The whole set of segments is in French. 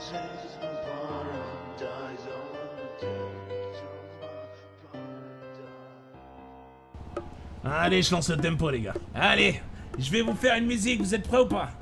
Allez, je lance le tempo, les gars. Allez, je vais vous faire une musique, vous êtes prêts ou pas?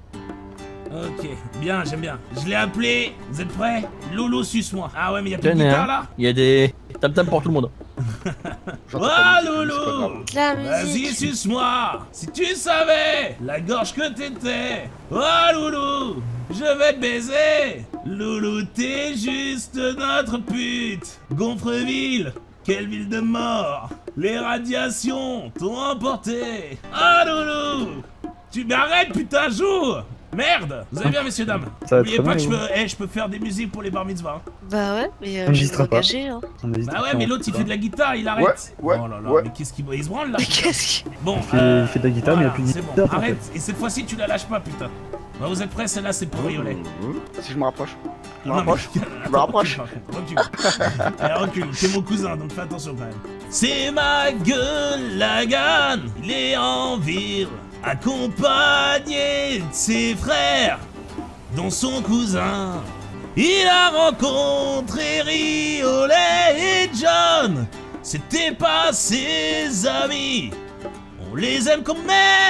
Ok, bien, j'aime bien. Je l'ai appelé, vous êtes prêts? Loulou, suce-moi. Ah ouais, mais y'a plus de guitare là? Il y a des tam-tam pour tout le monde. Oh Loulou! Vas-y, suce-moi! Si tu savais la gorge que t'étais! Oh Loulou! Je vais te baiser! Loulou, t'es juste notre pute! Gonfreville! Quelle ville de mort! Les radiations t'ont emporté! Oh Loulou! Tu m'arrêtes, putain, joue! Merde! Vous allez bien, messieurs, dames? N'oubliez pas que je peux faire des musiques pour les bar mitzvahs. Hein. Bah ouais, mais je vais m'engager, hein. Bah ouais, mais l'autre il fait de la guitare, il arrête. Ouais, oh là là, mais qu'est-ce qu'il il se branle là? Mais qu'est-ce qu'il... Bon, il fait de la guitare, voilà, mais il n'y a plus de c'est guitare. bon, arrête, et cette fois-ci tu la lâches pas, putain. Bah, vous êtes prêts? Celle-là c'est pour Riolet. Si je me rapproche. Je me Non, rapproche. mais- Je me rapproche. Recule. Allez, recule, t'es mon cousin, donc fais attention quand même. C'est ma gueule, la gagne, il est en ville, accompagné de ses frères, dont son cousin. Il a rencontré Riolet et John, c'était pas ses amis. On les aime quand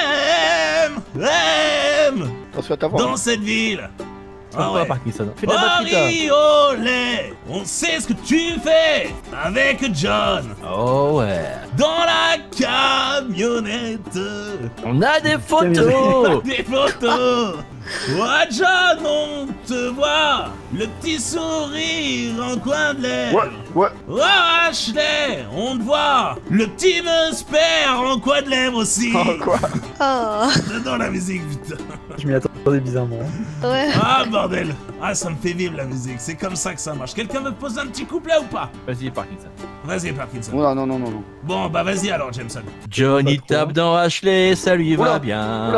même, Attention à ta voix. dans cette ville. Ah ouais. Parkinson. Fais de la Oh batterie, toi. Riolet, on sait ce que tu fais avec John Oh ouais. dans la camionnette. On a des On a photos. des photos. Ouais John, on te voit, le petit sourire en coin de lèvres. Ouais. Oh Ashley, on te voit, le petit musper en coin de lèvres aussi. Oh, quoi? Oh, J'adore la musique, putain. Je m'y attendais bizarrement. ouais. Ah bordel. Ah, ça me fait vivre la musique, c'est comme ça que ça marche. Quelqu'un me pose un petit couplet ou pas? Vas-y, Parkinson. Vas-y Parkinson. Non. Bon bah vas-y alors Jameson. Johnny tape dans Ashley, ça lui va bien.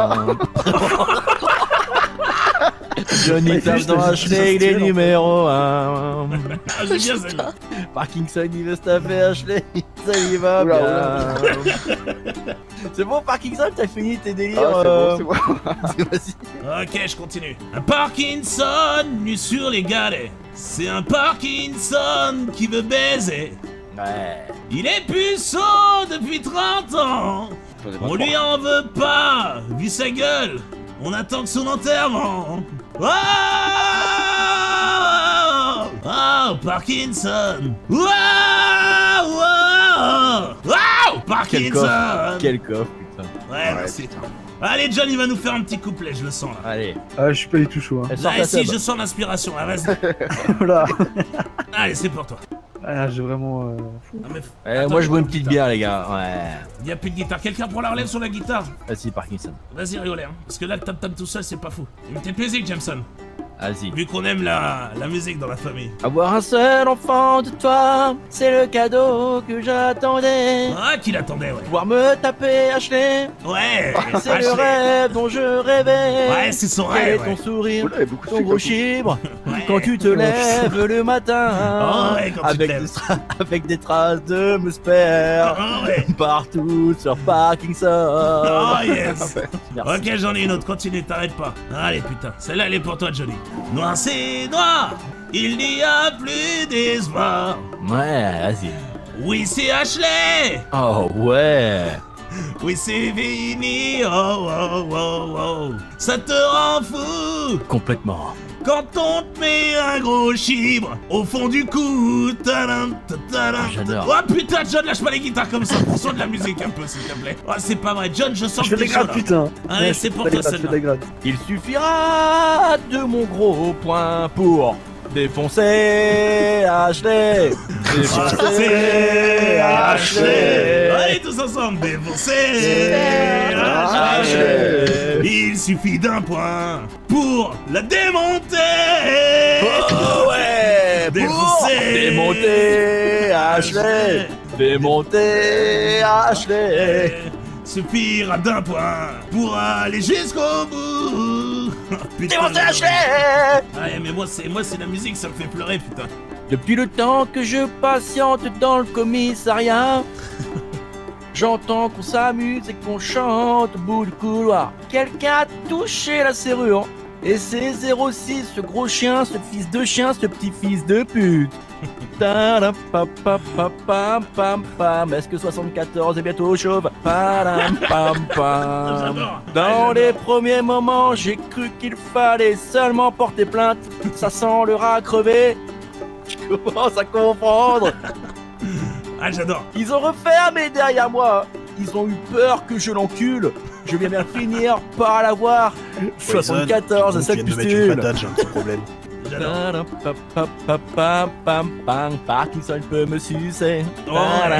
Johnny tape dans Ashley, il est numéro 1. Ah, j'aime bien celle-là. Parkinson, il veut se taper Ashley, ça lui va Oula. bien. C'est bon, Parkinson, t'as fini tes délires. Ah, c'est bon. Vas-y. Ok, je continue. Un Parkinson nu sur les galets. C'est un Parkinson qui veut baiser. Ouais. Il est puceau depuis 30 ans. On lui en veut pas, vu sa gueule. On attend que son enterrement. Oh, oh Parkinson. Wow, Parkinson. Quel coffre, putain. Ouais, merci. Allez, John, il va nous faire un petit couplet, je le sens là. Allez. Ah, je suis pas du tout chaud. Hein. Elle sort Là, ta ici, tub. je sens l'inspiration, là, vas-y. Voilà. Allez, c'est pour toi. Ah, j'ai vraiment. Non, mais... Eh, moi, je bois une petite bière, les gars. Ouais. Il y a plus de guitare. Quelqu'un prend la relève sur la guitare? Vas-y, Parkinson. Vas-y, Riolet, hein. Parce que là, le tam-tam tout seul, c'est pas fou. Il me fait plaisir, Jameson. Vas-y. Vu qu'on aime la musique dans la famille. Avoir un seul enfant de toi, c'est le cadeau que j'attendais. Ah, qui l'attendait, ouais. Pouvoir me taper Ashley, Ouais, c'est le Ashley. rêve dont je rêvais. Ouais, c'est son Et rêve, ton ouais. sourire, Oula, il y a beaucoup de ton trucs gros comme ça. chibre, Ouais. quand tu te lèves le matin. Oh, ouais, quand tu te avec, lèves. avec des traces de musper Oh, ouais. partout sur Parkinson. Oh, yes. Merci. Ok, j'en ai une autre. Continue, t'arrêtes pas. Allez, putain. Celle-là, elle est pour toi, Johnny. Noir, c'est noir. Il n'y a plus d'espoir. Ouais, vas-y. Oui, c'est Ashley. Oh ouais. Oui, c'est fini. Oh, oh, oh, oh. Ça te rend fou Complètement. quand on te met un gros chibre au fond du cou. Tadam, tadam. J'adore. Oh putain, John, lâche pas les guitares comme ça. Pour son de la musique un peu, s'il te plaît. Oh, c'est pas vrai. John, je sens Je que fais t'es des chaud grades, là. putain. Allez, Ouais, c'est je pour fais toi des grades, je fais celle-là. des grades. Il suffira de mon gros poing pour défoncer Ashley. Défoncer Ashley. Allez, tous ensemble, défoncer Super. Ashley. Il suffit d'un point pour la démonter. Oh ouais. Pour Défoncer. démonter Ashley. Démonter Ashley. Suffira d'un point pour aller jusqu'au bout. Putain, Démonter j'adore. Ashley. Ouais, mais moi c'est la musique, ça me fait pleurer, putain. Depuis le temps que je patiente dans le commissariat, j'entends qu'on s'amuse et qu'on chante au bout du couloir. Quelqu'un a touché la serrure Et c'est 06, ce gros chien, ce fils de chien, ce petit fils de pute. Tadam, pam, pam, pam, pam, pam, pam. Est-ce que 74 est bientôt chauve? Padam, pam, pam. J'adore. Dans les premiers moments, j'ai cru qu'il fallait seulement porter plainte. Ça sent le rat crevé. Je commence à comprendre. Ah, j'adore. Ils ont refermé derrière moi. Ils ont eu peur que je l'encule. Je vais bien finir par l'avoir. 74, Poison, cette tu viens de mettre une pistule. patate, j'ai un petit problème. J'adore. Parkinson peut me sucer. Oh,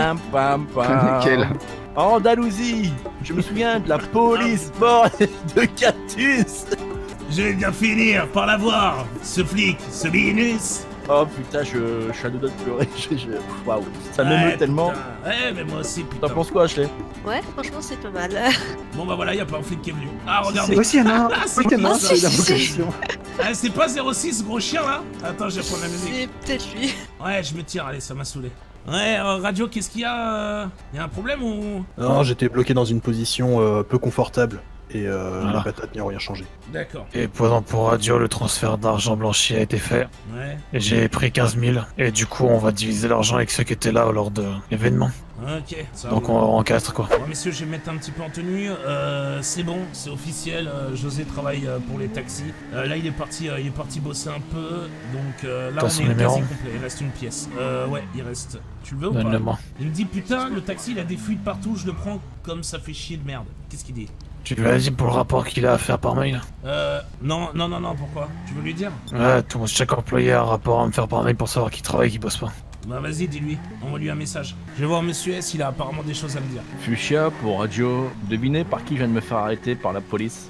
ouais. Nickel. Andalousie, je me souviens de la police bordée de cactus. Je vais bien finir par l'avoir, ce flic, ce Linus. Oh putain, je suis à deux doigts de pleurer. Waouh, ça m'émeut tellement. Putain. Ouais, mais moi aussi, putain. T'en penses quoi, Ashley? Ouais, franchement, c'est pas mal. Bon, bah voilà, y'a pas un flic qui est venu. Ah, regardez. Aussi, il y en a un. Ah, c'est Il y en a un, qui, ça c'est la Si, si, si. vocation. Ah, c'est pas 06, ce gros chien là? Attends, je vais prendre la musique. C'est peut-être lui. Ouais, je me tire, allez, ça m'a saoulé. Ouais, Radio, qu'est-ce qu'il y a? Y a un problème ou? Non, j'étais bloqué dans une position peu confortable. Et la patate n'y a rien changé. D'accord. Et pour Radio, le transfert d'argent blanchi a été fait. Ouais. Et j'ai pris 15 000. Et du coup, on va diviser l'argent avec ceux qui étaient là lors de l'événement. Ok, ça Donc roule. en 4 quoi. Bon, messieurs, je vais me mettre un petit peu en tenue. C'est bon, c'est officiel. José travaille pour les taxis. Là, il est parti bosser un peu. Donc là, T'as on son est numéro quasi complet. Il reste une pièce. Ouais, il reste. Tu le veux ou pas? Donne-le-moi. Il me dit putain, le taxi, il a des fuites partout. Je le prends comme ça fait chier de merde. Qu'est-ce qu'il dit? Tu lui as dit pour le rapport qu'il a à faire par mail? Non, pourquoi? Tu veux lui dire? Ouais, chaque employé a un rapport à me faire par mail pour savoir qui travaille et qui bosse pas. Bah vas-y, dis-lui. Envoie-lui un message. Je vais voir Monsieur S, il a apparemment des choses à me dire. Fuchsia pour Radio. Devinez par qui je viens de me faire arrêter par la police?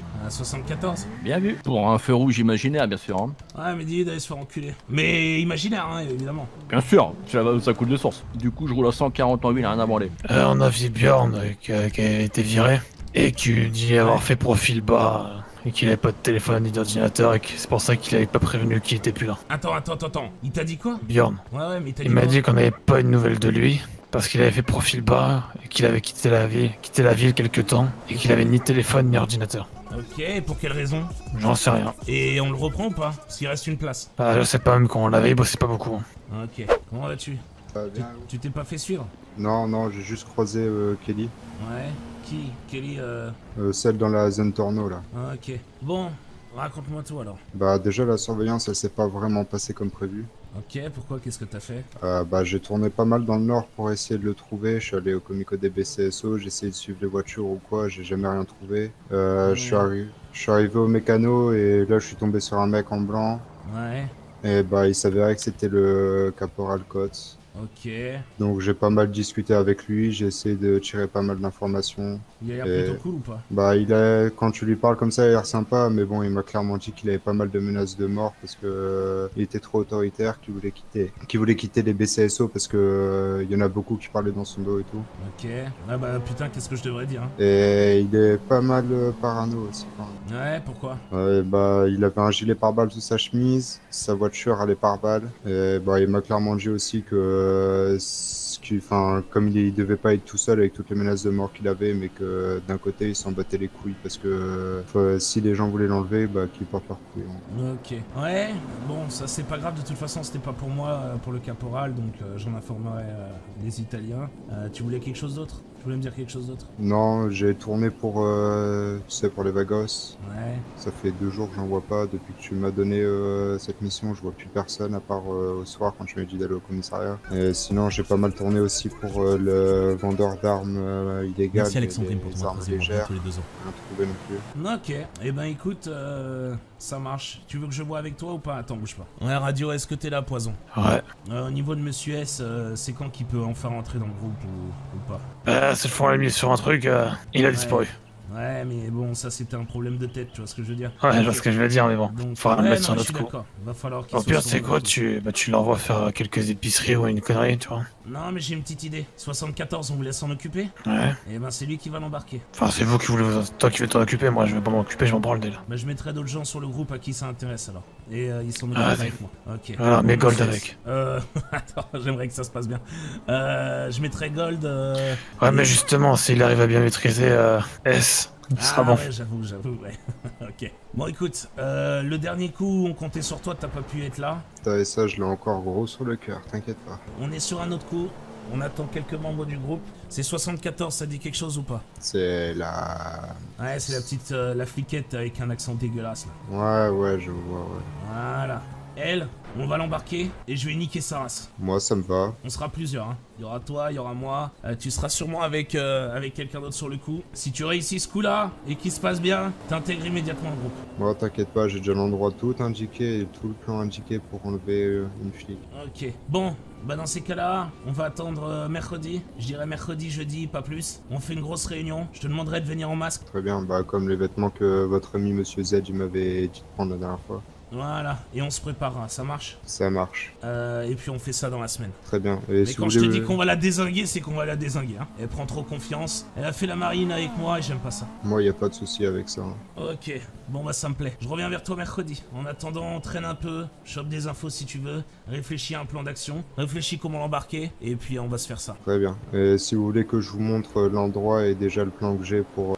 74? Bien vu. Pour un feu rouge imaginaire, bien sûr. Hein. Ouais, mais dis-lui d'aller se faire enculer. Mais imaginaire, hein, évidemment. Bien sûr, ça coule de source. Du coup, je roule à 140 en ville, rien à branler. On a vu Bjorn qui a été viré. Et qui dit avoir fait profil bas. Et qu'il avait pas de téléphone ni d'ordinateur et que c'est pour ça qu'il avait pas prévenu qu'il était plus là. Attends. Il t'a dit quoi? Bjorn. Ouais, mais il t'a dit Il m'a quoi? dit qu'on n'avait pas une nouvelle de lui parce qu'il avait fait profil bas et qu'il avait quitté la ville quelque temps et qu'il avait ni téléphone ni ordinateur. Ok, pour quelle raison? J'en sais rien. Et on le reprend ou pas? Parce qu'il reste une place. Ah, je sais pas, même quand on l'avait, il bossait pas beaucoup. Ok. Comment vas-tu? Bien. Tu t'es pas fait suivre? Non, j'ai juste croisé Kelly. Ouais. Qui? Kelly, Celle dans la zone Torno, là. Ah, ok. Bon, raconte-moi tout alors. Bah, déjà, la surveillance, elle s'est pas vraiment passée comme prévu. Ok, pourquoi? Qu'est-ce que t'as fait? Bah, j'ai tourné pas mal dans le nord pour essayer de le trouver. Je suis allé au Comico des BCSO, j'ai essayé de suivre les voitures ou quoi, j'ai jamais rien trouvé. Je suis arrivé au mécano et là, je suis tombé sur un mec en blanc. Ouais. Et bah, il s'avérait que c'était le caporal Coates. Ok. Donc j'ai pas mal discuté avec lui, j'ai essayé de tirer pas mal d'informations. Il a l'air Et- plutôt cool ou pas? Bah, quand tu lui parles comme ça, il a l'air sympa, mais bon, il m'a clairement dit qu'il avait pas mal de menaces de mort parce que il était trop autoritaire, qu'il voulait quitter les BCSO parce que il y en a beaucoup qui parlaient dans son dos et tout. Ok. Ah bah putain, qu'est-ce que je devrais dire, hein? Et il est pas mal parano aussi. Quand même. Ouais, pourquoi? Ouais, bah, il avait un gilet pare-balles sous sa chemise, sa voiture elle est pare-balles. Et bah, il m'a clairement dit aussi que, comme il devait pas être tout seul avec toutes les menaces de mort qu'il avait, mais que d'un côté il s'en battait les couilles parce que si les gens voulaient l'enlever, bah, qu'ils portent leurs couilles. Ok. Ouais, bon, ça c'est pas grave, de toute façon c'était pas pour moi, pour le caporal, donc j'en informerai les Italiens. Tu voulais quelque chose d'autre? Tu voulais me dire quelque chose d'autre? Non, j'ai tourné pour, tu sais, pour les Vagos. Ouais. Ça fait 2 jours que j'en vois pas. Depuis que tu m'as donné cette mission, je vois plus personne à part au soir quand tu m'as dit d'aller au commissariat. Et sinon, j'ai pas mal tourné aussi pour le vendeur d'armes illégales. Merci Alexandrine pour des ton armes appréciation légères. tous les 2 ans. Rien trouvé non plus. Ok, eh ben écoute, ça marche. Tu veux que je vois avec toi ou pas? Attends, bouge pas. Ouais, Radio, est-ce que t'es là, Poison? Ouais. Au niveau de Monsieur S, c'est quand qu'il peut enfin rentrer dans le groupe ou pas? Cette fois on l'a mis sur un truc, il a disparu. Ouais, mais bon, ça c'était un problème de tête, tu vois ce que je veux dire? Ouais, je vois ce que je veux dire, mais bon. Donc, Faudra le ouais, mettre sur non, un je suis autre coup. d'accord. Va falloir qu'il Au soit pire, sur c'est le quoi? coup. Tu l'envoies faire quelques épiceries ou une connerie, tu vois. Non, mais j'ai une petite idée. 74, on vous laisse s'en occuper? Ouais. Et ben c'est lui qui va l'embarquer. Enfin, c'est vous qui voulez, toi qui veux t'en occuper, moi je vais pas m'en occuper, je m'en branle déjà. Bah je mettrai d'autres gens sur le groupe à qui ça intéresse alors. Et ils s'en occupent Ah, avec moi. Ok. Voilà, mais Bon, Gold Monsieur avec. S. Attends, j'aimerais que ça se passe bien. Je mettrai Gold. Ouais, mais justement, s'il arrive à bien maîtriser S, Ce sera bon. Ouais, j'avoue, ouais. Ok. Bon, écoute, le dernier coup, on comptait sur toi, t'as pas pu être là. Et ça, je l'ai encore gros sur le cœur, t'inquiète pas. On est sur un autre coup. On attend quelques membres du groupe. C'est 74, ça dit quelque chose ou pas? C'est la... Ouais, c'est la petite, la fliquette avec un accent dégueulasse là. Ouais, je vois, ouais. Voilà. Elle, on va l'embarquer et je vais niquer sa race. Moi, ça me va. On sera plusieurs, hein. Il y aura toi, il y aura moi. Tu seras sûrement avec quelqu'un d'autre sur le coup. Si tu réussis ce coup-là et qu'il se passe bien, t'intègres immédiatement le groupe. Moi, t'inquiète pas, j'ai déjà l'endroit tout indiqué et tout le plan indiqué pour enlever une flic. Ok. Bon, bah dans ces cas-là, on va attendre mercredi. Je dirais mercredi, jeudi, pas plus. On fait une grosse réunion. Je te demanderai de venir en masque. Très bien, bah comme les vêtements que votre ami Monsieur Z il m'avait dit de prendre la dernière fois. Voilà, et on se préparera, ça marche? Ça marche. Et puis on fait ça dans la semaine. Très bien. Et Mais si quand vous je te voulez... dis qu'on va la dézinguer, c'est qu'on va la dézinguer. Hein. Elle prend trop confiance. Elle a fait la marine avec moi et j'aime pas ça. Moi, y a pas de souci avec ça. Hein. Ok, bon bah ça me plaît. Je reviens vers toi mercredi. En attendant, on traîne un peu, chope des infos si tu veux, réfléchis à un plan d'action, réfléchis comment l'embarquer, et puis on va se faire ça. Très bien. Et si vous voulez que je vous montre l'endroit et déjà le plan que j'ai pour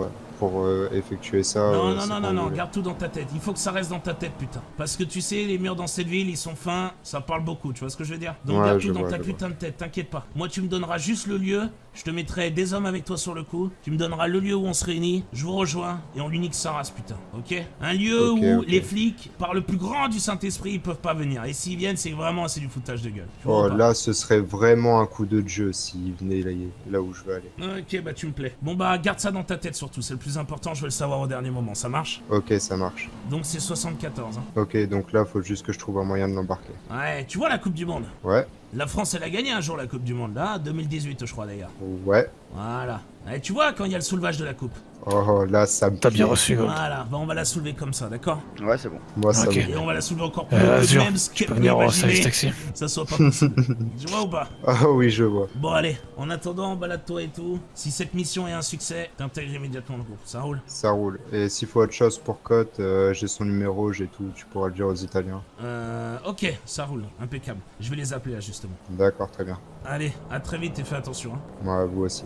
effectuer ça... Non, garde tout dans ta tête. Il faut que ça reste dans ta tête, putain. Parce que tu sais, les murs dans cette ville, ils sont fins, ça parle beaucoup, tu vois ce que je veux dire? Donc ouais, garde tout dans ta putain de tête, t'inquiète pas. Moi, tu me donneras juste le lieu, je te mettrai des hommes avec toi sur le coup, tu me donneras le lieu où on se réunit, je vous rejoins, et on l'unique sa race, putain, ok? Un lieu où les flics, par le plus grand du Saint-Esprit, ils peuvent pas venir. Et s'ils viennent, c'est du foutage de gueule. Oh, là, ce serait vraiment un coup de jeu s'ils venaient là où je veux aller. Ok, bah tu me plais. Bon bah, garde ça dans ta tête surtout, c'est le plus important, je veux le savoir au dernier moment, ça marche? Ok, ça marche. Donc c'est 74, hein. Ok, donc là, faut juste que je trouve un moyen de l'embarquer. Ouais, tu vois la Coupe du Monde? Ouais. La France, elle a gagné un jour la Coupe du Monde, là, 2018 je crois d'ailleurs. Ouais. Voilà. Et tu vois quand il y a le soulevage de la coupe? Oh, là, ça me... T'as bien reçu, Gold. Voilà, bah on va la soulever comme ça, d'accord? Ouais, c'est bon. Moi, ça Ok. me... Et on va la soulever encore plus Azur, même tu peux venir au service taxi. ça soit pas possible. Tu vois ou pas? Ah oui, je vois. Bon allez, en attendant, balade-toi et tout. Si cette mission est un succès, t'intègres immédiatement le groupe, ça roule? Ça roule. Et s'il faut autre chose pour Cote, j'ai son numéro, j'ai tout, tu pourras le dire aux Italiens. Ok, ça roule, impeccable. Je vais les appeler là, justement. D'accord, très bien. Allez, à très vite et fais attention, hein. Moi, vous aussi.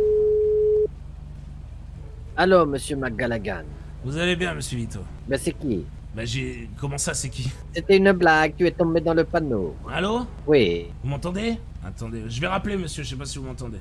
Allô, monsieur McGallaghan. Vous allez bien, monsieur Vito? Ben c'est qui? Bah j'ai... Comment ça, c'est qui? C'était une blague, tu es tombé dans le panneau. Allô? Oui. Vous m'entendez? Attendez, je vais rappeler, monsieur, je sais pas si vous m'entendez.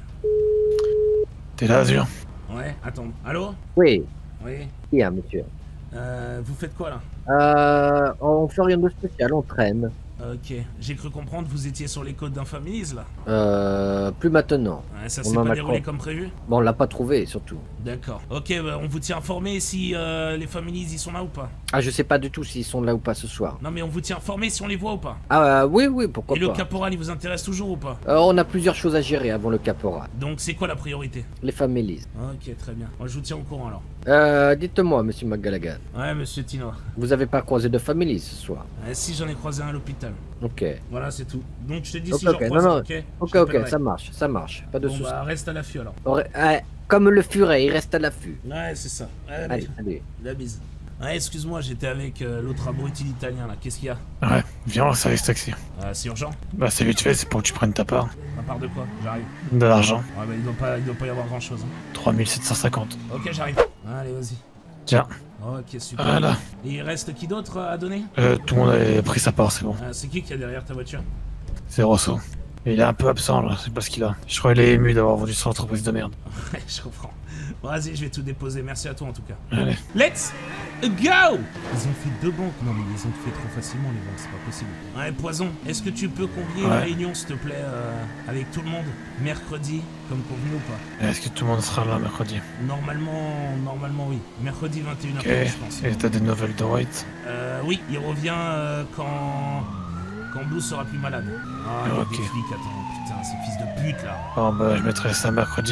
T'es là, Azur? Ouais, attends. Allô? Oui. Oui. Qui a, monsieur? Vous faites quoi, là? On fait rien de spécial, on traîne. Ok, j'ai cru comprendre vous étiez sur les côtes d'un Families là. Plus maintenant. Ouais, ça s'est pas déroulé comme prévu? Bon, on l'a pas trouvé, surtout. D'accord. Ok, bah, on vous tient informé si les Families ils sont là ou pas? Ah, je sais pas du tout s'ils sont là ou pas ce soir. Non mais on vous tient informé si on les voit ou pas? Ah, oui, pourquoi pas. Et le caporal il vous intéresse toujours ou pas? On a plusieurs choses à gérer avant le caporal. Donc c'est quoi la priorité? Les families. Ok, très bien. Moi je vous tiens au courant alors. Dites-moi, monsieur McGallaghan. Ouais, monsieur Tino. Vous avez pas croisé de families ce soir? Si, j'en ai croisé un à l'hôpital. Ok. Voilà, c'est tout. Donc je te dis okay, si j'en croise, non, ok? Ok, ça marche. Pas de bon, soucis. Bah, reste à l'affût alors. Comme le furet, il reste à l'affût. Ouais, c'est ça. Allez. La bise. Ouais, excuse-moi, j'étais avec l'autre abruti italien là. Qu'est-ce qu'il y a? Ouais, viens au service taxi. C'est urgent? Bah, c'est vite fait, c'est pour que tu prennes ta part. Ma part de quoi? J'arrive. De l'argent. Ouais, bah, il doit pas y avoir grand chose. Hein. 3750. Ok, j'arrive. Allez, vas-y. Tiens. Ok, super. Voilà. Et il reste qui d'autre à donner? Tout le monde a pris sa part, c'est bon. C'est qui a derrière ta voiture? C'est Rosso. Il est un peu absent là, c'est pas ce qu'il a. Je crois qu'il est ému d'avoir vendu son entreprise de merde. Ouais, je comprends. Bon, vas-y, je vais tout déposer. Merci à toi en tout cas. Allez. Let's go! Ils ont fait 2 banques. Non, mais ils ont fait trop facilement les banques, c'est pas possible. Ouais, Poison, est-ce que tu peux convier une réunion, s'il te plaît, avec tout le monde, mercredi, comme convenu ou pas? Est-ce que tout le monde sera là mercredi? Normalement, oui. Mercredi 21h, okay. je pense. Et t'as des nouvelles de White? Oui, il revient quand Blue sera plus malade. Ah, ok. Des flics, attends, putain, ces fils de pute là. Bon bah je mettrai ça mercredi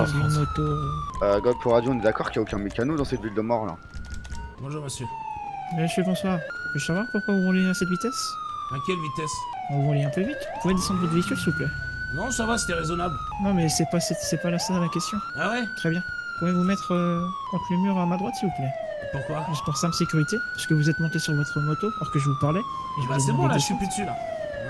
22h30. God pour radio, on est d'accord qu'il n'y a aucun mécano dans cette ville de mort là. Bonjour monsieur. Monsieur, bonsoir. Puis-je savoir pourquoi vous roulez à cette vitesse? À quelle vitesse? Vous roulez un peu vite. Vous pouvez descendre votre véhicule s'il vous plaît? Non, ça va, c'était raisonnable. Non mais c'est pas ça la question. Ah ouais? Très bien. Pouvez-vous mettre contre le mur à ma droite s'il vous plaît? Pourquoi? Juste pour simple sécurité, parce que vous êtes monté sur votre moto alors que je vous parlais. Bah c'est bon là, je suis plus dessus là.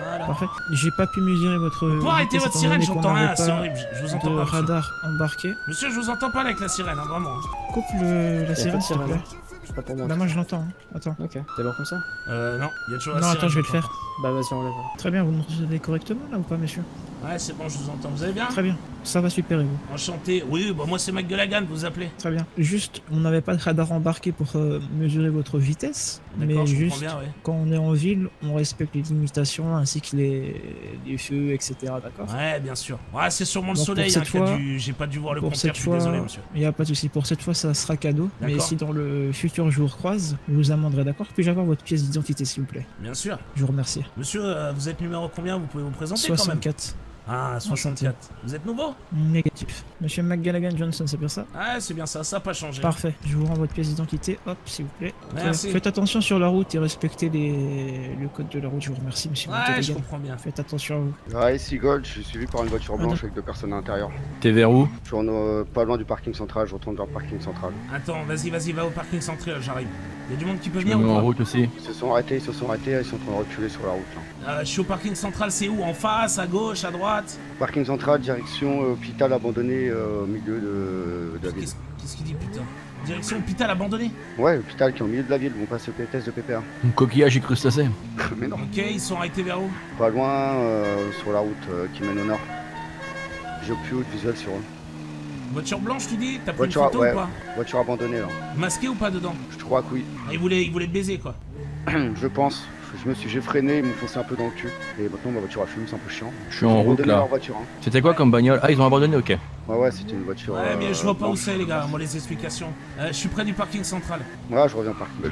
Voilà. Parfait. J'ai pas pu mesurer votre. Vous pouvez arrêter vitesse votre étant sirène, donné j'entends qu'on rien, n'avait c'est pas horrible, je vous entends de pas. Monsieur. radar embarqué. Monsieur, je vous entends pas là avec la sirène, hein, vraiment. Coupe la sirène, s'il te plaît. C'est pas pour moi. Bah, moi je l'entends. Hein. Attends. Ok, t'es bon comme ça? Non, il y a toujours la Non, sirène. attends, je vais le j'entends faire. Bah vas-y, on lève. Très bien, vous me recevez correctement là ou pas, monsieur? pas. Ouais, c'est bon, je vous entends. Vous allez bien? Très bien. Ça va super et vous? Enchanté. Oui, bah moi c'est McGullagan, vous appelez. Très bien. Juste, on n'avait pas de radar embarqué pour mesurer votre vitesse, D'accord, mais je comprends juste bien, ouais. quand on est en ville, on respecte les limitations ainsi que les feux, etc. D'accord? Ouais, bien sûr. Ouais, c'est sûrement le Donc, pour soleil, cette hein, qui a fois- dû... J'ai pas dû voir le Pour compteur, cette je suis fois, désolé, monsieur. il n'y a pas de souci. Pour cette fois, ça sera cadeau. Mais D'accord. si dans le futur je vous recroise, je vous amenderai, d'accord? Puis-je avoir votre pièce d'identité, s'il vous plaît? Bien sûr. Je vous remercie. Monsieur, vous êtes numéro combien? Vous pouvez vous présenter quand même? 64. Ah, 64. Vous êtes nouveau? Négatif. Monsieur McGallaghan Johnson, c'est bien ça? Ouais, c'est bien ça, ça n'a pas changé. Parfait. Je vous rends votre pièce d'identité. Hop, s'il vous plaît. Merci. Faites attention sur la route et respectez le code de la route. Je vous remercie, monsieur Ouais, McGallaghan. je comprends bien. Faites attention à vous. Ouais, Seagold, je suis suivi par une voiture blanche avec 2 personnes à l'intérieur. T'es vers où? Je suis pas loin du parking central, je retourne vers le parking central. Attends, vas-y, va au parking central, j'arrive. Il y a du monde qui peut Je venir me mets ou en pas? route aussi. Ils se sont arrêtés, ils sont en train de reculer sur la route là. Je suis au parking central, c'est où? En face, à gauche, à droite? Parking central, direction hôpital abandonné au milieu de la ville. Qu'est-ce qu'il dit, putain? Direction hôpital abandonné? Ouais, hôpital qui est au milieu de la ville, vont passer le test de PPA. Un coquillage et crustacé. Mais non, Ok, ils sont arrêtés vers où? pas loin sur la route qui mène au nord. J'ai plus haut de visuel sur eux. Voiture blanche, tu dis? T'as pris Voiture, une photo ouais. ou pas? Voiture abandonnée là. Masqué ou pas dedans? Je crois que oui. Ah, il voulait te baiser, quoi. Je pense. J'ai freiné, ils m'ont foncé un peu dans le cul. Et maintenant ma voiture a fumé, c'est un peu chiant. Je suis en Ils ont route abandonné là. leur voiture, hein. C'était quoi comme bagnole? Ah, ils ont abandonné, ok. Ouais, c'était une voiture. Ouais, mais je vois pas où blanche. c'est, les gars, moi, les explications. Je suis près du parking central. Ouais, je reviens au parking.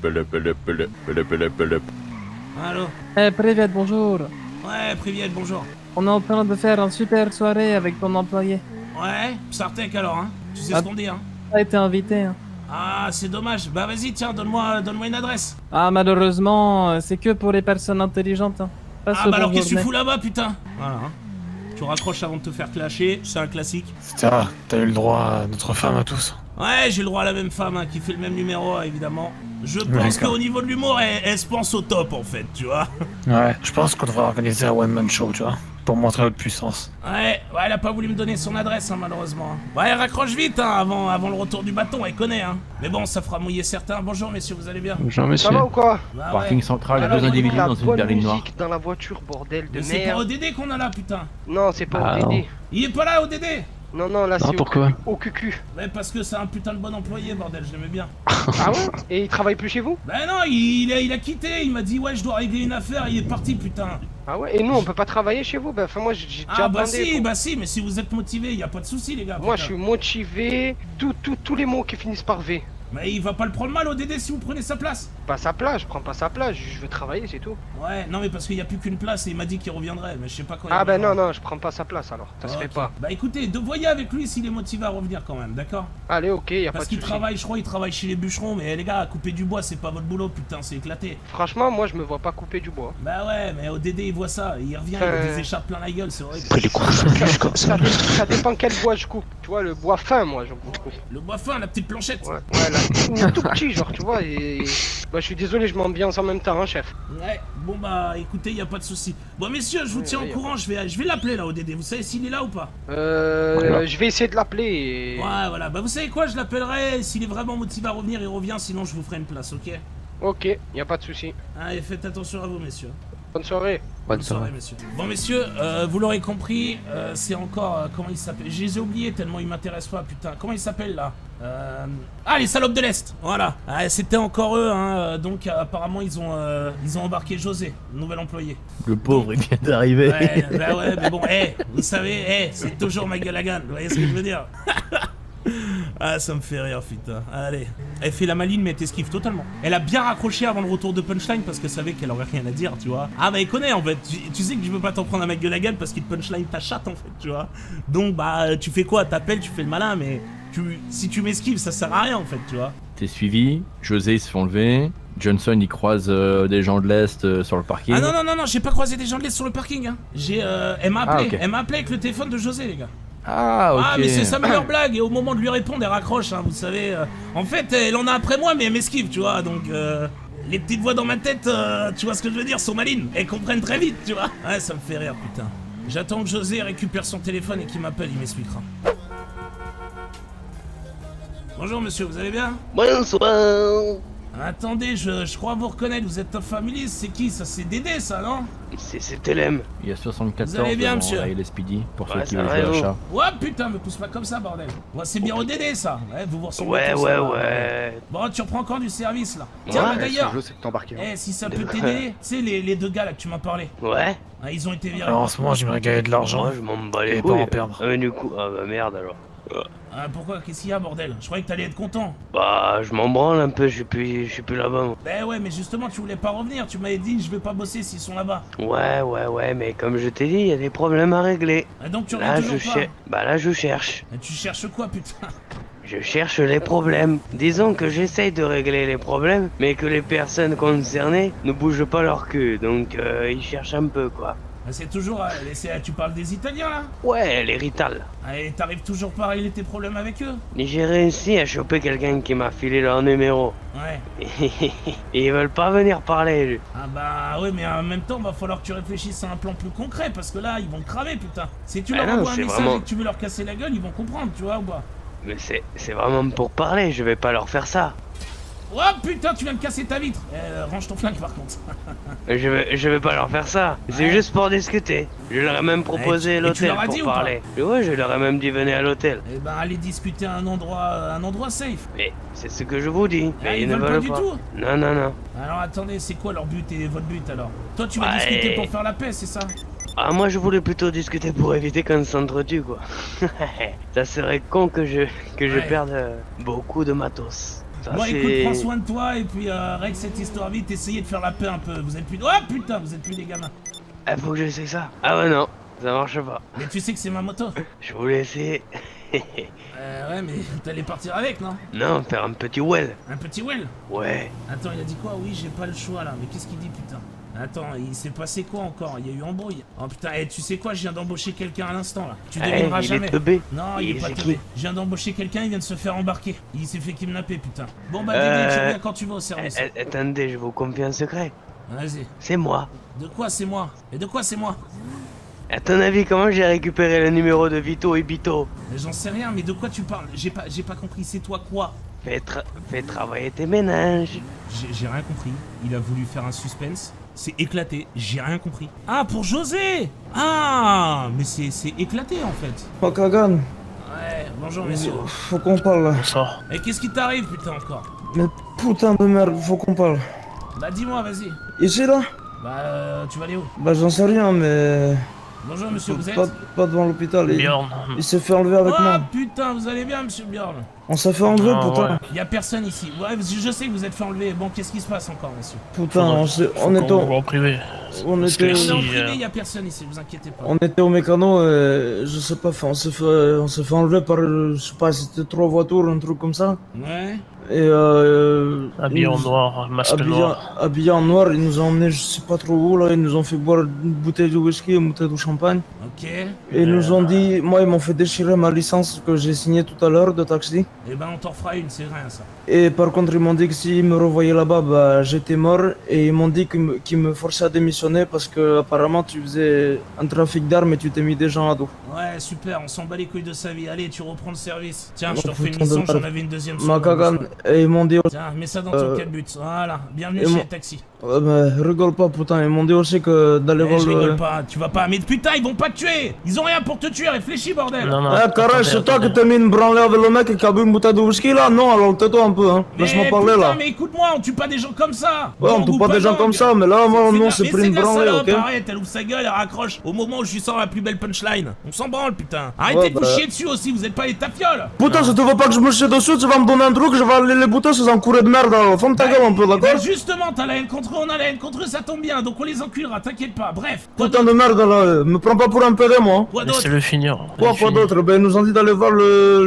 Allô? Privet, bonjour. Ouais, Priviel, bonjour. On est en train de faire une super soirée avec ton employé. Ouais, Psartek alors, hein? Tu sais Ah. ce qu'on dit, hein? Tu as été invité. Hein. Ah, c'est dommage. Bah vas-y, tiens, donne-moi une adresse. Ah, malheureusement, c'est que pour les personnes intelligentes. Hein. Pas Ah ceux bah alors dont qu'est-ce que tu vous fous là-bas, putain? Voilà, hein. Tu raccroches avant de te faire clasher, c'est un classique. Etc. T'as eu le droit à notre femme à tous. Ouais, j'ai le droit à la même femme, hein, qui fait le même numéro, évidemment. Je pense D'accord. qu'au niveau de l'humour, elle se pense au top, en fait, tu vois. Ouais, je pense qu'on devrait organiser un one-man show, tu vois, pour montrer notre puissance. Ouais, elle a pas voulu me donner son adresse, hein, malheureusement. Ouais, elle raccroche vite, hein, avant le retour du bâton, elle connaît, hein. Mais bon, ça fera mouiller certains. Bonjour, messieurs, vous allez bien? Bonjour, monsieur. Ça va ou quoi? Bah ouais. Parking central, Alors, deux individus la dans une bonne berline noire. musique dans la voiture, bordel de Mais c'est pas merde. ODD qu'on a là, putain. Non, c'est pas Ah, ODD. non. Il est pas là, ODD. Non, non, là Non, c'est pourquoi? au cucu. Ouais, parce que c'est un putain de bon employé, bordel, je l'aimais bien. Ah ouais? Et il travaille plus chez vous? Ben non, il a quitté, il m'a dit ouais je dois régler une affaire, il est parti putain. Ah ouais? Et nous on peut pas travailler chez vous? Bah enfin moi j'ai déjà Ah bah demandé, si, quoi. bah si, mais si vous êtes motivé, y a pas de souci les gars. Moi putain. je suis motivé, tous les mots qui finissent par V. Mais il va pas le prendre mal au DD si vous prenez sa place. Pas sa place, je prends pas sa place, je veux travailler c'est tout. Ouais, non mais parce qu'il y a plus qu'une place et il m'a dit qu'il reviendrait, mais je sais pas quand il Ah bah reviendra. non, non, je prends pas sa place alors, ça se fait Ok. pas. Bah écoutez, voyez avec lui s'il est motivé à revenir quand même, d'accord? Allez ok, y a pas Parce de qu'il soucis. travaille, je crois, il travaille chez les bûcherons, mais les gars, couper du bois c'est pas votre boulot, putain, c'est éclaté. Franchement moi je me vois pas couper du bois. Bah ouais, mais au DD il voit ça, il revient, il a des écharpes plein la gueule, c'est horrible. Ça dépend quel bois je coupe, tu vois le bois fin moi je coupe. Le bois fin, la petite planchette. Ouais, là, tout petit genre tu vois et... Bah je suis désolé je m'ambiance en même temps hein chef. Ouais, bon bah écoutez, y a pas de souci. Bon messieurs, je vous tiens au courant, je vais l'appeler là au DD, vous savez s'il est là ou pas? Je vais essayer de l'appeler et... Ouais voilà, bah vous savez quoi, je l'appellerai, s'il est vraiment motivé à revenir, il revient, sinon je vous ferai une place, ok? Ok, y a pas de souci. Allez, faites attention à vous messieurs. Bonne soirée. Bonne soirée messieurs. Bon messieurs, vous l'aurez compris, c'est encore, comment il s'appelle? Je les ai oubliés tellement ils m'intéressent pas, putain, comment il s'appelle là? Ah les salopes de l'Est, voilà. Ah, c'était encore eux, hein, donc apparemment ils ont embarqué José, le nouvel employé. Le pauvre, il vient d'arriver. Ouais, bah ouais, mais bon, vous savez, c'est toujours McGallaghan, vous voyez ce que je veux dire? Ah, ça me fait rire, putain. Allez. Elle fait la maline, mais elle t'esquive totalement. Elle a bien raccroché avant le retour de Punchline parce qu'elle savait qu'elle aurait rien à dire, tu vois. Ah, bah, elle connaît en fait. Tu sais que je veux pas t'en prendre à McGallaghan parce qu'il Punchline ta chatte en fait, tu vois. Donc, bah, tu fais quoi? T'appelles, tu fais le malin, mais si tu m'esquives, ça sert à rien en fait, tu vois. T'es suivi, José il se fait enlever, Johnson il croise des gens de l'Est sur le parking. Ah non, j'ai pas croisé des gens de l'Est sur le parking, hein. Elle m'a appelé, Ah, ok. elle m'a appelé avec le téléphone de José, les gars. Ah, ok. Ah mais c'est sa meilleure blague et au moment de lui répondre elle raccroche hein, vous savez. En fait elle en a après moi mais elle m'esquive tu vois donc Les petites voix dans ma tête, tu vois ce que je veux dire, sont malines. Elles comprennent très vite, tu vois. Ouais, ça me fait rire, putain. J'attends que José récupère son téléphone et qu'il m'appelle, il m'expliquera. Bonjour monsieur, vous allez bien? Bonsoir. Attendez, je crois vous reconnaître, vous êtes un familier, c'est qui ça? C'est Dédé ça, non? C'est Telem. Il y a 74 Vous allez bien, devant monsieur? Rail Speedy, pour Ouais, ceux qui ça veulent va, jouer à vous. chat. Ouais putain, me pousse pas comme ça, bordel. Ouais, c'est bien au Dédé ça. Ouais, vous vous ressemblez Ouais, tous, ouais, ça va. ouais. Bon, tu reprends encore du service là. Tiens, Ouais, bah, d'ailleurs, Ce jeu, c'est de t'embarquer. hein. si ça peut t'aider, tu sais, les deux gars là que tu m'as parlé. Ouais. Ah, ils ont été virés. Alors en ce moment, j'aimerais gagner de l'argent. Moi, je m'en bats Et les pas couilles. en perdre. Ah, mais du coup, ah bah merde alors. Ah, pourquoi? Qu'est-ce qu'il y a, bordel? Je croyais que t'allais être content. Bah, je m'en branle un peu, je suis plus là-bas. Moi. Ben ouais, mais justement, tu voulais pas revenir. Tu m'avais dit, je vais pas bosser s'ils sont là-bas. Ouais, mais comme je t'ai dit, il y a des problèmes à régler. Ah, donc tu Là, reviens toujours pas. Bah là, je cherche. Et tu cherches quoi, putain? Je cherche les problèmes. Disons que j'essaye de régler les problèmes, mais que les personnes concernées ne bougent pas leur cul, donc ils cherchent un peu quoi. Ah, c'est toujours... tu parles des Italiens, là? Ouais, les Rital. Ah, et t'arrives toujours pas à régler tes problèmes avec eux? J'ai réussi à choper quelqu'un qui m'a filé leur numéro. Ouais. Et ils veulent pas venir parler. Ah bah ouais, mais en même temps, va falloir que tu réfléchisses à un plan plus concret, parce que là, ils vont te cramer, putain. Si tu Ah leur non, envoies un c'est message vraiment- et que tu veux leur casser la gueule, ils vont comprendre, tu vois, ou pas? Mais c'est vraiment pour parler, je vais pas leur faire ça. Oh putain, tu viens de casser ta vitre. Range ton flingue, par contre. Je vais pas leur faire ça. C'est juste pour discuter. Je leur ai même proposé Et tu l'hôtel leur as pour dit ou pas? parler. Ouais, je leur ai même dit venez à l'hôtel. Eh ben, allez discuter à un endroit safe. Mais c'est ce que je vous dis. Ah, Mais ils ne veulent pas veulent du tout? Non, non, non. Alors attendez, c'est quoi leur but et votre but alors? Toi, tu vas Ouais. discuter pour faire la paix, c'est ça? Ah, moi je voulais plutôt discuter pour éviter qu'on s'entretue quoi. Ça serait con que je Ouais. perde beaucoup de matos. Ça, Bon, c'est- écoute, prends soin de toi et puis règle cette histoire vite, essayez de faire la paix un peu. Vous êtes plus... Oh putain, vous êtes plus des gamins. Ah, faut que j'essaie ça. Ah ouais, non, ça marche pas. Mais tu sais que c'est ma moto. Je voulais essayer. Ouais, mais t'allais partir avec, non? Non, faire un petit well. Un petit well? Ouais. Attends, il a dit quoi? Oui, j'ai pas le choix là. Mais qu'est-ce qu'il dit, putain? Attends, il s'est passé quoi encore? Il y a eu embrouille. Oh putain, tu sais quoi? Je viens d'embaucher quelqu'un à l'instant là. Tu devineras il jamais. est teubé. Non, il est pas c'est teubé. qui Je viens d'embaucher quelqu'un, il vient de se faire embarquer. Il s'est fait kidnapper, putain. Bon bah, Dédé, tu reviens quand tu vas au service. Attendez, je vous confie un secret. Vas-y. C'est moi. De quoi c'est moi? Et de quoi c'est moi? À ton avis, comment j'ai récupéré le numéro de Vito et Bito? Mais j'en sais rien, mais de quoi tu parles? J'ai pas compris, c'est toi quoi? Fais travailler tes ménages. J'ai rien compris. Il a voulu faire un suspense. C'est éclaté, j'ai rien compris. Ah, pour José! Ah, mais c'est éclaté en fait. Makagan, Ouais, bonjour messieurs. faut qu'on parle là. Bonsoir. Et qu'est-ce qui t'arrive putain encore? Mais putain de merde, faut qu'on parle. Bah dis-moi, vas-y. Ici là? Bah tu vas aller où? Bah j'en sais rien, mais... Bonjour monsieur, vous êtes? Pas devant l'hôpital. Bjorn. Il s'est fait enlever avec Oh moi. putain, vous allez bien monsieur Bjorn? On s'est fait enlever, Ah, putain. ouais. Y'a personne ici. Ouais, je sais que vous êtes fait enlever. Bon, qu'est-ce qui se passe encore monsieur? Putain, Faut on était qu'on au... voit en privé. On Parce que était... On est en si, privé, y'a personne ici, vous inquiétez pas. On était au mécano et je sais pas, on s'est fait enlever par, je sais pas, c'était 3 voitures, un truc comme ça. Ouais. Et Habillé en noir, masque noir. habillé en noir, ils nous ont emmenés je sais pas trop où là, ils nous ont fait boire une bouteille de whisky et une bouteille de champagne. Ok. Et ils nous ont dit, moi ils m'ont fait déchirer ma licence que j'ai signée tout à l'heure de taxi. Eh ben on t'en fera une, c'est rien ça. Et par contre ils m'ont dit que s'ils me revoyaient là-bas, bah j'étais mort. Et ils m'ont dit qu'ils me forçaient à démissionner parce que apparemment tu faisais un trafic d'armes et tu t'es mis des gens à dos. Ouais, super, on s'en bat les couilles de sa vie. Allez, tu reprends le service. Tiens, je Oh, te refais une putain de mission, j'en merde. avais une deuxième sur Makagan, le- et ils m'ont dit... Tiens, mets ça dans ton 4 buts. Voilà, bienvenue et chez mon- Taxi. Ouais, mais rigole pas putain, ils m'ont dit aussi que d'aller Eh, voir je le... rigole pas, tu vas pas. Mais putain, ils vont pas te tuer. Ils ont rien pour te tuer, réfléchis, bordel. Non, non. Eh, Carré, c'est toi qui t'es mis une branlée avec le mec et qui a bu une bouteille de whisky là? Non, alors tais-toi un peu, hein. Laisse-moi Mais parler putain, là. mais écoute-moi, on tue pas des gens comme ça. Ouais, on Gang tue ou pas des gens gang. comme ça, mais là, moi, C'est non, de- c'est mais pris une de la branlée, salope, ok? Arrête, elle ouvre sa gueule, elle raccroche. Au moment où je lui sors la plus belle punchline. On s'en branle, putain. Arrêtez Ouais, de vous bah. chier dessus aussi, vous êtes pas les tafioles. Putain, si tu veux pas que je me chie dessus, tu vas me donner un truc, je vais aller les bouteilles, ces encourés de merde, alors. Ferme ta gueule un peu, Bah d'accord? justement, t'as la haine contre eux, on a la haine contre eux, ça tombe bien, donc on les enculera, t'inquiète pas. Bref, quoi Putain de merde, là, me prends pas pour un PD, moi. Quoi d'autre? Laissez-le finir. Quoi, quoi d'autre? Ben, ils nous ont dit d'aller voir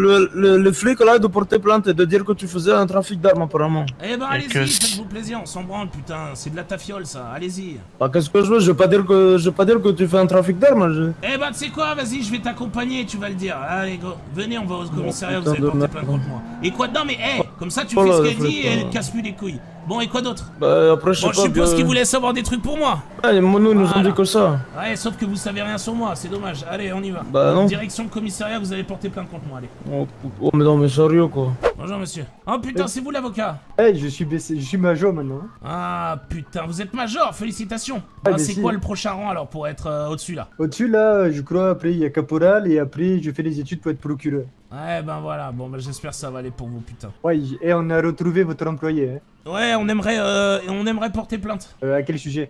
le flic, là, et de porter plainte et de dire que tu faisais un trafic d'armes, apparemment. Eh ben Et allez-y, que- faites-vous plaisir, on s'en branle, putain, c'est de la tafiole ça, allez-y. Bah, qu'est-ce que je veux? Je vais pas dire que tu fais un trafic d'armes, Eh ben tu sais quoi, vas-y, je vais t'accompagner, tu vas le dire. Allez go, venez, on va au commissariat, vous putain allez de porter merde. plainte contre moi. Et quoi? Non mais, comme ça tu Oh fais là, ce le qu'elle dit flic, et elle là. te casse plus les couilles. Bon, et quoi d'autre? Bah après je sais Bon, pas. je suppose bien- qu'ils voulaient savoir des trucs pour moi. Ouais, nous ils nous ont Voilà. dit que ça. Ouais, sauf que vous savez rien sur moi, c'est dommage. Allez, on y va. Bah non. Direction le commissariat, vous allez porter plainte contre moi, allez. Oh mais non mais sérieux quoi. Bonjour monsieur. Oh putain, c'est vous l'avocat? Hey, je suis major maintenant. Ah putain, vous êtes major, félicitations. Ah, Ah, mais c'est si. quoi le prochain rang alors pour être au-dessus là? Au-dessus là, je crois, après il y a caporal et après je fais les études pour être procureur. Ouais, ben voilà, bon bah j'espère que ça va aller pour vous, putain. Ouais, et on a retrouvé votre employé. Hein. Ouais, on aimerait porter plainte. À quel sujet?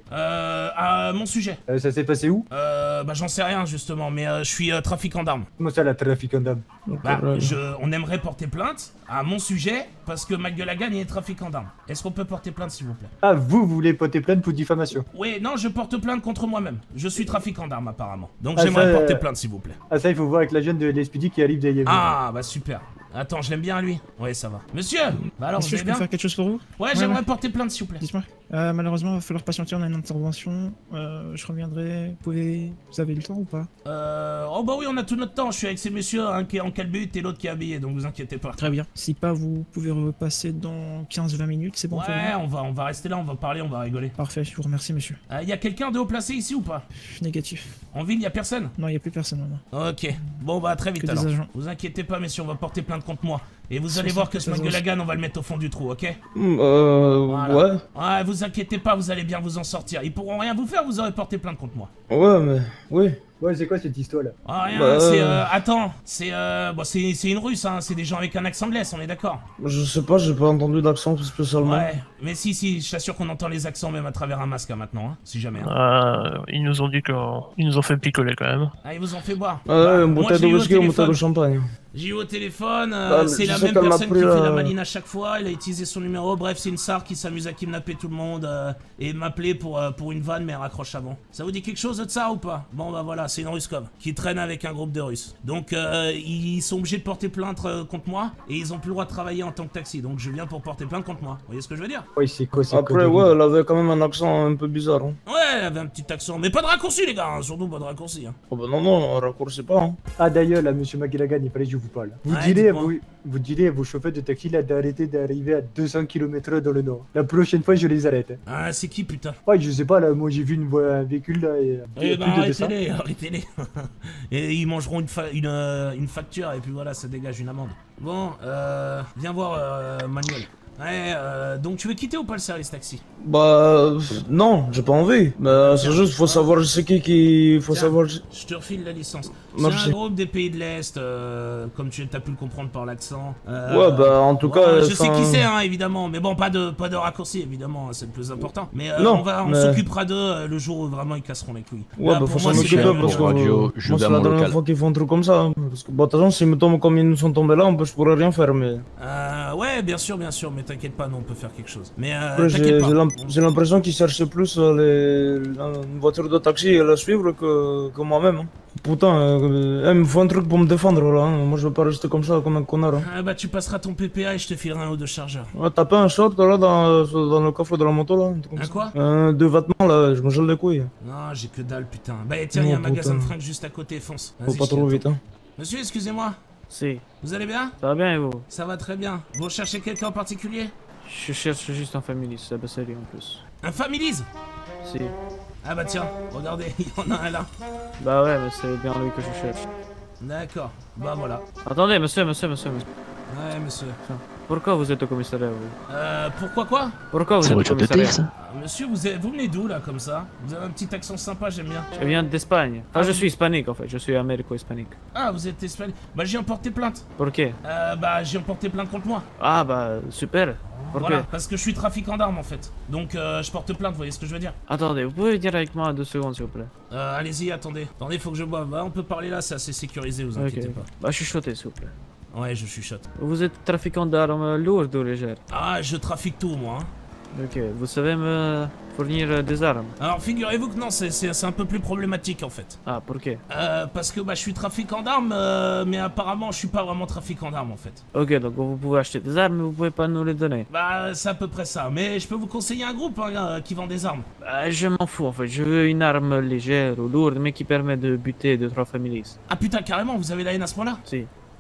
À mon sujet. Ça s'est passé où? Bah j'en sais rien justement, mais je suis trafiquant d'armes. Comment ça, la trafiquant d'armes? Bah, on aimerait porter plainte à mon sujet parce que McGullagan est trafiquant d'armes. Est-ce qu'on peut porter plainte s'il vous plaît? Ah, vous voulez porter plainte pour diffamation? Oui, non, je porte plainte contre moi-même. Je suis trafiquant d'armes apparemment. Donc Ah, j'aimerais ça, porter plainte s'il vous plaît. Ah ça, il faut voir avec la jeune de l'SPD qui arrive derrière vous. Ah, bah super. Attends, je l'aime bien lui. Ouais, ça va. Monsieur! Bah alors, Monsieur, vous je allez peux bien? faire quelque chose pour vous? Ouais, j'aimerais porter plainte s'il vous plaît. Dites-moi. Malheureusement, il va falloir patienter, on a une intervention. Je reviendrai. Vous avez le temps ou pas? Oh bah oui, on a tout notre temps. Je suis avec ces messieurs, un qui est en calbut et l'autre qui est habillé, donc vous inquiétez pas. Très bien. Si pas, vous pouvez repasser dans 15-20 minutes, c'est bon pour Ouais, vous? on va rester là, on va parler, on va rigoler. Parfait, je vous remercie, monsieur. Y a quelqu'un de haut placé ici ou pas? Négatif. En ville, y a personne? Non, il n'y a plus personne maintenant. Ok. Bon bah très vite Que des alors. agents. Vous inquiétez pas, messieurs, on va porter plainte contre moi. Et vous allez Ça, voir que ce ça, ça, McGullagan, on va le mettre au fond du trou, ok? Ouais. Ouais, vous inquiétez pas, vous allez bien vous en sortir. Ils pourront rien vous faire, vous aurez porté plainte contre moi. Ouais mais. Oui. Ouais, c'est quoi cette histoire là? Ah rien, Bah, c'est attends, c'est une russe, hein, c'est des gens avec un accent de l'Est, on est d'accord? Je sais pas, j'ai pas entendu d'accent spécialement. Ouais, mais si, je t'assure qu'on entend les accents même à travers un masque hein, maintenant, hein, si jamais. Hein. Ils nous ont dit qu'ils nous ont fait picoler quand même. Ah, ils vous ont fait boire? Ah ouais, Bah, une moi, bouteille je l'ai de eu au whisky, une bouteille de téléphone. champagne. J'ai eu au téléphone, Bah, c'est je la sais même qu'elle m'a personne qui pris, fait la maline à chaque fois, il a utilisé son numéro, bref c'est une SAR qui s'amuse à kidnapper tout le monde et m'appeler pour une vanne mais elle raccroche avant. Ça vous dit quelque chose de ça ou pas? Bon bah voilà, c'est une Ruskov qui traîne avec un groupe de Russes. Donc ils sont obligés de porter plainte contre moi et ils ont plus le droit de travailler en tant que taxi, donc je viens pour porter plainte contre moi. Vous voyez ce que je veux dire? Ouais, c'est quoi c'est Après, ouais, elle avait quand même un accent un peu bizarre. Hein. Ouais, elle avait un petit accent, mais pas de raccourci les gars, hein, surtout pas de raccourci. Hein. Oh bah non, on raccourcit pas. Hein. Ah d'ailleurs, là, monsieur McGullagan, il fallait que je vous parle. Vous Ouais, direz dites-moi. à vos chauffeurs de taxi là d'arrêter d'arriver à 200 km/h dans le nord. La prochaine fois, je les arrête. Hein. Ah, c'est qui putain? Ouais, je sais pas, là, moi j'ai vu un véhicule là et Eh ben plus de 200. arrêtez-les. Et ils mangeront une facture et puis voilà, ça dégage une amende. Bon, viens voir Manuel. Ouais, donc tu veux quitter ou pas le service taxi? Bah non, j'ai pas envie. Mais c'est juste, faut savoir c'est qui. Faut savoir. Je te refile la licence. Merci. C'est un groupe des pays de l'Est, comme tu as pu le comprendre par l'accent. Ouais, bah en tout cas. Je sais qui c'est, hein, évidemment. Mais bon, pas de raccourci, évidemment, c'est le plus important. Mais Non, on s'occupera d'eux le jour où vraiment ils casseront les couilles. Ouais, Là, bah pour faut moi, s'en c'est occuper le- parce que. Moi, c'est la dernière fois qu'ils font un truc comme ça. Hein. Parce que, bon, de toute façon, s'ils me tombent comme ils nous sont tombés là, je pourrais rien faire, mais. Ouais, bien sûr, mais t'inquiète pas, nous on peut faire quelque chose. Mais Après, t'inquiète pas. j'ai l'impression qu'ils cherchaient plus une voiture de taxi à la suivre que moi-même. Hein. Putain, il me faut un truc pour me défendre là. Hein. Moi je veux pas rester comme ça, comme un connard. Hein. Ah bah tu passeras ton PPA et je te filerai un ou deux chargeurs. Ouais, t'as pas un short là dans le coffre de la moto là? Un quoi? Deux vêtements là, je me gèle les couilles. Non, j'ai que dalle, putain. Bah tiens, il y a un Non, magasin de putain. fringues juste à côté, fonce. Faut Vas-y, pas je trop t'attends. vite. Hein. Monsieur, excusez-moi. Si. Vous allez bien? Ça va bien et vous? Ça va très bien. Vous recherchez quelqu'un en particulier? Je cherche juste un familier, c'est lui en plus. Un familise? Si. Ah bah tiens, regardez, il y en a un là. Bah ouais, mais c'est bien lui que je cherche. D'accord, bah voilà. Attendez, monsieur. Ouais, monsieur. Pourquoi vous êtes au commissariat, vous? Pourquoi quoi? Pourquoi vous êtes au commissariat? Monsieur, vous venez d'où là comme ça? Vous avez un petit accent sympa, j'aime bien. Je viens d'Espagne. Enfin, je suis hispanique en fait, je suis américo-hispanique. Ah, vous êtes espagnol. Bah j'ai emporté plainte. Pour qué? Bah j'ai emporté plainte contre moi. Ah bah super. Pourquoi? Voilà, parce que je suis trafiquant d'armes en fait. Donc je porte plainte, vous voyez ce que je veux dire? Attendez, vous pouvez venir avec moi 2 secondes s'il vous plaît? Allez-y, attendez. Attendez, faut que je boive. Bah, on peut parler là, c'est assez sécurisé, vous inquiétez pas. Bah chuchotez s'il vous plaît. Ouais, je chuchote. Vous êtes trafiquant d'armes lourdes ou légères? Ah, je trafique tout moi. Hein. Ok, vous savez me fournir des armes? Alors figurez-vous que non, c'est un peu plus problématique en fait. Ah, pour qué? Parce que bah je suis trafiquant d'armes, mais apparemment je suis pas vraiment trafiquant d'armes en fait. Ok, donc vous pouvez acheter des armes, mais vous pouvez pas nous les donner. Bah c'est à peu près ça, mais je peux vous conseiller un groupe hein, qui vend des armes. Bah, je m'en fous en fait, je veux une arme légère ou lourde, mais qui permet de buter 2-3 families. Ah putain, carrément, vous avez la haine à ce point-là? Si.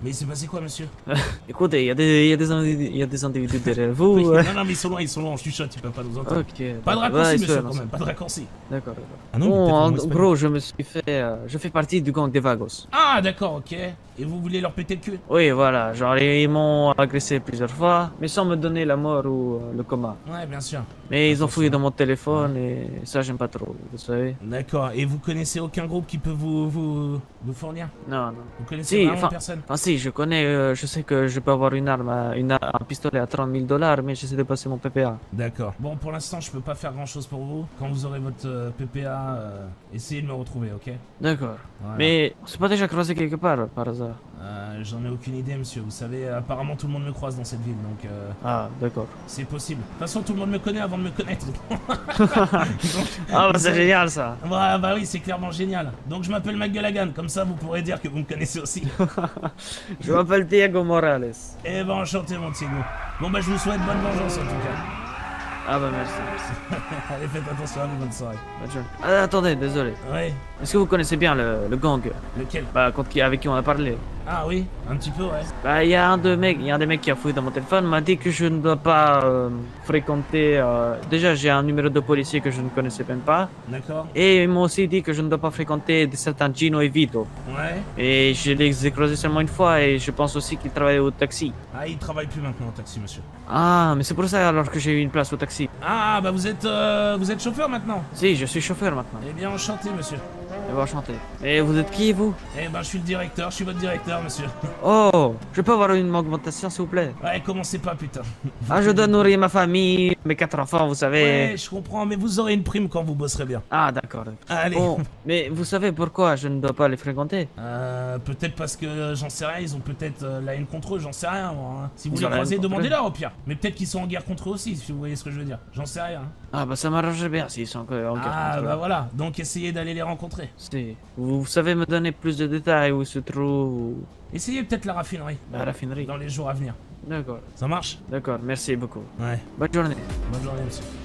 Mais il s'est passé quoi, monsieur? Écoutez, il y a des individus derrière vous. Oui, non, mais ils sont loin, on chuchote, ils peuvent pas nous entendre. Ok. Pas de raccourci, monsieur, quand même, pas de raccourci. D'accord. Ah non, Bon, peut-être en en Espagne. gros, je fais partie du gang des Vagos. Ah, d'accord, ok. Et vous voulez leur péter le cul? Oui, voilà, genre ils m'ont agressé plusieurs fois, mais sans me donner la mort ou le coma. Ouais, bien sûr. Mais ils ont fouillé dans mon téléphone et ça j'aime pas trop, vous savez. D'accord, et vous connaissez aucun groupe qui peut vous fournir? Non. Vous connaissez vraiment personne? Enfin si, je connais, je sais que je peux avoir une arme, un pistolet à 30 000 $, mais j'essaie de passer mon PPA. D'accord. Bon, pour l'instant, je peux pas faire grand chose pour vous. Quand vous aurez votre PPA, essayez de me retrouver, ok? D'accord. Voilà. Mais on s'est pas déjà croisé quelque part, par hasard? J'en ai aucune idée, monsieur. Vous savez, apparemment tout le monde me croise dans cette ville, donc... Ah, d'accord. C'est possible. De toute façon, tout le monde me connaît avant de me connaître. Ah, bah c'est génial, ça. Bah oui, c'est clairement génial. Donc je m'appelle McGullagan, comme ça vous pourrez dire que vous me connaissez aussi. Je m'appelle Diego Morales. Eh ben, enchanté, mon Diego. Bon, bah je vous souhaite bonne vengeance, en tout cas. Ah bah merci. Allez, faites attention à vous, bonne soirée. Ah, attendez, désolé. Ouais. Est-ce que vous connaissez bien le gang? Lequel? Bah, avec qui on a parlé. Ah oui, un petit peu, ouais. Bah, il y a des mecs qui a fouillé dans mon téléphone, m'a dit que je ne dois pas fréquenter... Déjà, j'ai un numéro de policier que je ne connaissais même pas. D'accord. Et ils m'ont aussi dit que je ne dois pas fréquenter certains Gino et Vito. Ouais. Et je les ai croisés seulement une fois et je pense aussi qu'ils travaillaient au taxi. Ah, il travaille plus maintenant au taxi, monsieur. Ah, mais c'est pour ça alors que j'ai eu une place au taxi. Ah, bah vous êtes chauffeur maintenant? Si, je suis chauffeur maintenant. Eh bien, enchanté, monsieur. Eh ben, enchanté. Et vous êtes qui, vous? Eh ben, je suis le directeur, je suis votre directeur, monsieur. Oh, je peux avoir une augmentation, s'il vous plaît? Ouais, commencez pas, putain. Ah, je dois nourrir ma famille, mes 4 enfants, vous savez. Ouais, je comprends, mais vous aurez une prime quand vous bosserez bien. Ah, d'accord. Allez. Bon, mais vous savez pourquoi je ne dois pas les fréquenter? Peut-être parce que, j'en sais rien, ils ont peut-être la haine contre eux, j'en sais rien, moi. Hein. Si vous Ils les ont la croisez, haine contre demandez-leur au pire. Mais peut-être qu'ils sont en guerre contre eux aussi, si vous voyez ce que je veux dire. J'en sais rien. Hein. Ah, bah ça m'arrangerait bien s'ils sont en guerre contre Ah, eux. bah voilà. Donc essayez d'aller les rencontrer. Si. Vous savez me donner plus de détails où se trouve... Essayez peut-être la raffinerie. La raffinerie. Dans les jours à venir. D'accord. Ça marche? D'accord, merci beaucoup. Ouais. Bonne journée. Bonne journée, monsieur.